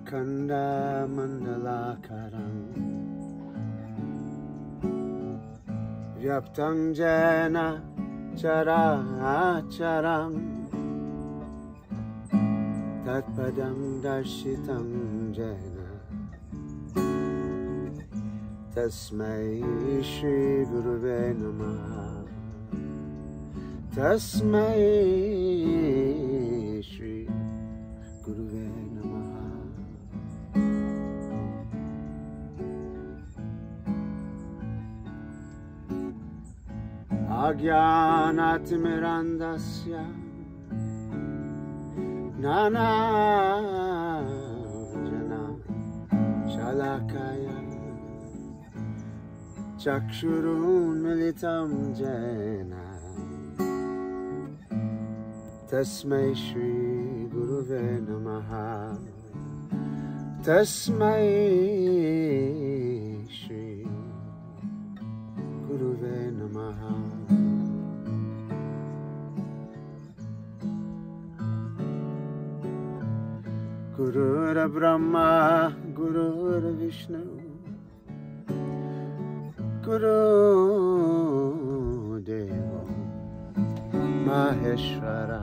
Akhanda Mandalakaram Vyaptam Jena Characharam Tatpadam Darshitam Jena Tasmai Shri Guruve Namaha Tasmai Shri Guruve Namaha. Ajnanatimirandasya Nana Jana Shalakaya Chakshurun Militam Jena Tasmai Shri Guruve Namaha Tasmai Shri Guruve Namaha. Gurur Brahma Gurur Vishnu Guru Devo Maheshwara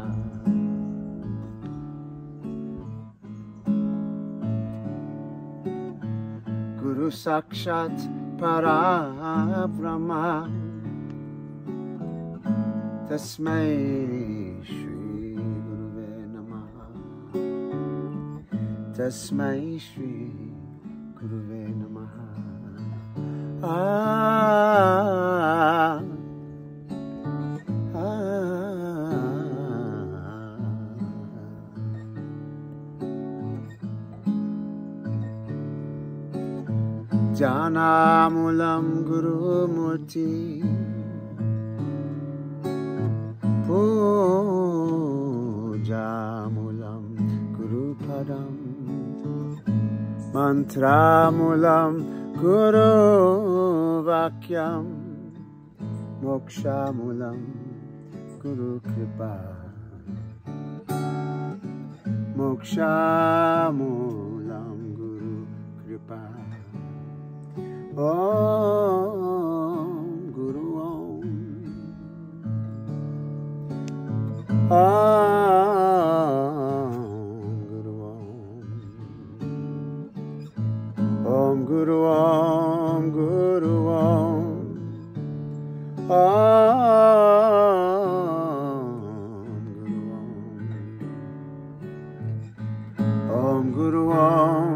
Guru Sakshat Parabrahma Tasmai Shri Guruve Namaha Tasmai Shri Guruve Namaha. Janamulam Guru Murti Pujamulam Guru Padam Mantramulam Guru Vakyam Mokshamulam Guru Kripa Mokshamulam Guru Kripa. Om Guru Om Guru Om Guru Om Guru Om Guru Om Om Guru Om